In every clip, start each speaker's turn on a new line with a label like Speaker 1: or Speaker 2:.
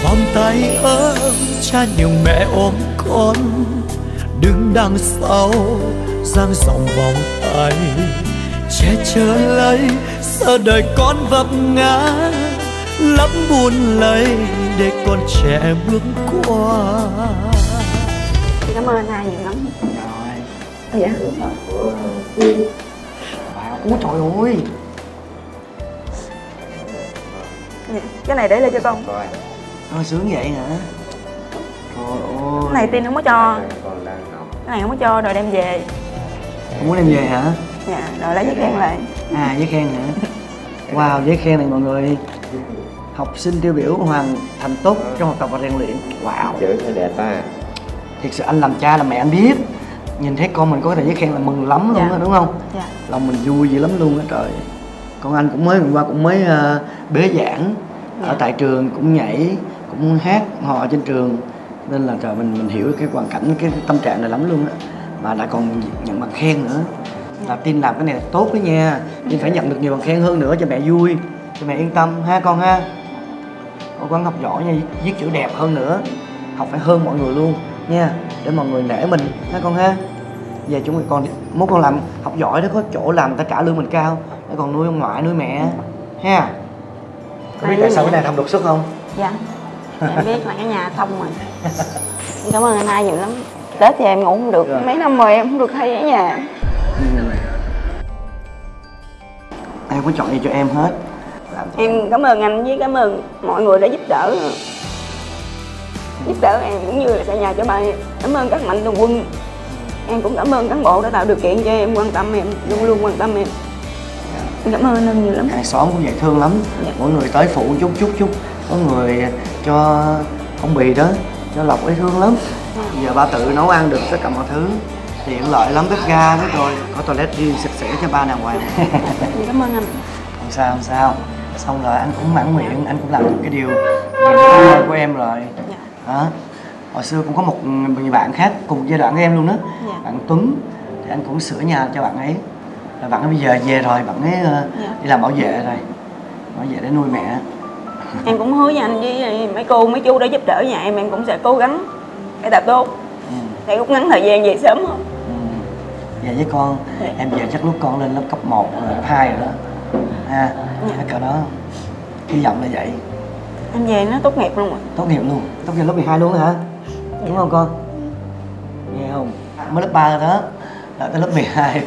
Speaker 1: vòng tay ấm cha nhiều mẹ ôm con, đứng đằng sau dang rộng vòng tay che chở lấy, sợ đời con vấp ngã lắm buồn lấy để con trẻ bước qua.
Speaker 2: Cảm ơn anh hai nhiều lắm.
Speaker 3: Rồi.
Speaker 2: Dạ.
Speaker 3: Ủa trời ơi.
Speaker 2: Cái này để lại cho con.
Speaker 3: Thôi sướng vậy hả? Trời ơi.
Speaker 2: Cái này Tin không có cho. Cái này không có cho rồi đem về.
Speaker 3: Không muốn đem về hả?
Speaker 2: Dạ, rồi lấy giấy khen lại.
Speaker 3: À giấy khen hả? Wow, giấy khen này mọi người. Học sinh tiêu biểu hoàn thành tốt trong học tập và rèn luyện. Wow.
Speaker 4: Chữ nó đẹp ta.
Speaker 3: Thiệt sự anh làm cha làm mẹ anh biết. Nhìn thấy con mình có cái tờ giấy khen là mừng lắm luôn á, đúng không?
Speaker 2: Dạ.
Speaker 3: Lòng mình vui dữ lắm luôn á trời. Con anh cũng mới hôm qua cũng mới bế giảng ở tại trường, cũng nhảy, cũng hát hò trên trường, nên là trời mình hiểu cái hoàn cảnh, cái tâm trạng này lắm luôn á, mà lại còn nhận bằng khen nữa. Là Tin làm cái này là tốt đó nha. Tin phải nhận được nhiều bằng khen hơn nữa cho mẹ vui, cho mẹ yên tâm ha con ha. Con cố gắng học giỏi nha, viết chữ đẹp hơn nữa, học phải hơn mọi người luôn nha, để mọi người nể mình ha con ha. Về chúng mình còn mốt con làm học giỏi đó, có chỗ làm người ta trả lương mình cao để còn nuôi ông ngoại nuôi mẹ ha. Có biết tại sao cái này không đột xuất không?
Speaker 2: Dạ. Em biết là cái nhà thông rồi. Cảm ơn anh hai nhiều lắm. Tết thì em ngủ không được, mấy năm rồi em không được hay ở nhà.
Speaker 3: Em có chọn gì cho em hết.
Speaker 2: Em cảm ơn anh với cảm ơn mọi người đã giúp đỡ. Giúp đỡ em cũng như là xây nhà cho ba em. Cảm ơn các mạnh thường quân. Em cũng cảm ơn cán bộ đã tạo điều kiện cho em, quan tâm em, luôn luôn quan tâm em. Em cảm ơn anh nhiều lắm.
Speaker 3: Hàng xóm cũng vậy thương lắm. Dạ. Mỗi người tới phụ chút. Có người cho phong bì đó, cho lọc ấy thương lắm. Giờ ba tự nấu ăn được tất cả mọi thứ, tiện lợi lắm, bếp ga hết rồi, có toilet riêng sạch sẽ cho ba đàng hoàng.
Speaker 2: Cảm ơn anh.
Speaker 3: Không sao. Xong rồi anh cũng mãn nguyện, anh cũng làm được cái điều ước mơ của em rồi.
Speaker 2: Dạ.
Speaker 3: Đó. Hồi xưa cũng có một người bạn khác cùng giai đoạn với em luôn đó.
Speaker 2: Dạ.
Speaker 3: Bạn Tuấn, thì anh cũng sửa nhà cho bạn ấy. Rồi bạn ấy bây giờ về rồi, bạn ấy đi làm bảo vệ rồi, bảo vệ để nuôi mẹ.
Speaker 2: Em cũng hứa với anh với mấy cô mấy chú đã giúp đỡ nhà em cũng sẽ cố gắng để tập tốt, để rút ngắn thời gian về sớm hơn.
Speaker 3: Về với con, em về chắc lúc con lên lớp cấp 1 rồi cấp 2 rồi đó ha. Cái cỡ đó hy vọng là vậy.
Speaker 2: Em về nó tốt nghiệp luôn rồi.
Speaker 3: Tốt nghiệp luôn, tốt nghiệp lớp 12 luôn hả? Đúng không con? Nghe không? Mới lớp 3 rồi đó, đợi tới lớp 12.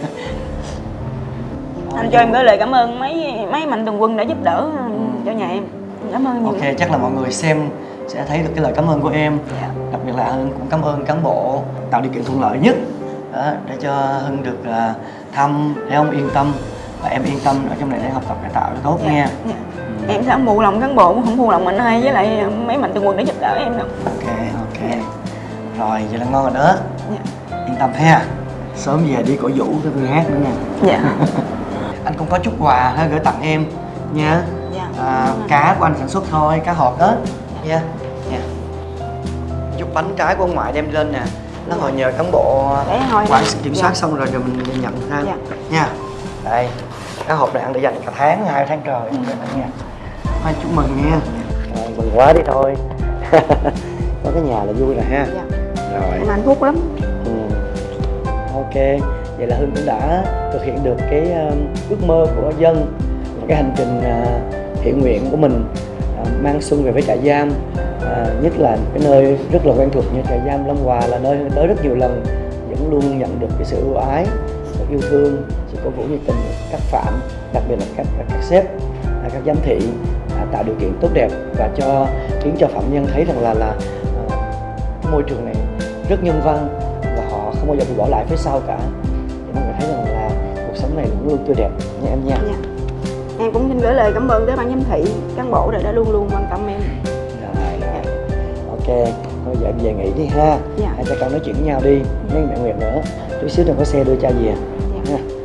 Speaker 2: Anh cho em gửi lời cảm ơn mấy mạnh thường quân đã giúp đỡ cho nhà em. Cảm ơn nhiều.
Speaker 3: Ok, chắc là mọi người xem sẽ thấy được cái lời cảm ơn của em. Đặc biệt là Hưng cũng cảm ơn cán bộ tạo điều kiện thuận lợi nhất đó, để cho Hưng được thăm, để ông yên tâm và em yên tâm ở trong này để học tập cải tạo tốt nha.
Speaker 2: Em sẽ không phụ lòng cán bộ, cũng không phụ lòng anh hai với lại mấy mạnh thường quân để giúp đỡ em đâu.
Speaker 3: Ok. Rồi, vậy là ngon rồi đó. Yên tâm ha. Sớm về đi cổ vũ cái tôi hát nữa nè.
Speaker 2: Dạ.
Speaker 3: Anh cũng có chút quà gửi tặng em nha. Cá của anh sản xuất thôi, cá hộp đó nha. Chút bánh trái của ông ngoại đem lên nè, nó hồi nhờ cán bộ quản kiểm soát xong rồi mình nhận ha nha. Đây, cá hộp này ăn để dành cả tháng, 2 tháng trời nha. Thôi chúc mừng nha. Mừng quá đi thôi. Có cái nhà là vui rồi ha. Rồi.
Speaker 2: Em hạnh phúc lắm.
Speaker 3: Ok, vậy là Hưng cũng đã thực hiện được cái ước mơ của dân, cái hành trình thiện nguyện của mình, mang xuân về với trại giam, nhất là cái nơi rất là quen thuộc như trại giam Lâm Hòa, là nơi tới rất nhiều lần, vẫn luôn nhận được cái sự ưu ái, sự yêu thương, sự cổ vũ nhiệt tình của các phạm, đặc biệt là các sếp, các giám thị, tạo điều kiện tốt đẹp và khiến cho phạm nhân thấy rằng là cái môi trường này rất nhân văn và họ không bao giờ bị bỏ lại phía sau cả, để mọi người thấy rằng là cuộc sống này luôn luôn tươi đẹp nha em nha.
Speaker 2: Em cũng xin gửi lời cảm ơn tới ban giám thị, cán bộ đã luôn luôn quan tâm em.
Speaker 3: Rồi. Ok, thôi giờ em về nghỉ đi ha. Hai cha con nói chuyện với nhau đi, với mẹ Nguyệt nữa. Chút xíu đừng có xe đưa cha về nha.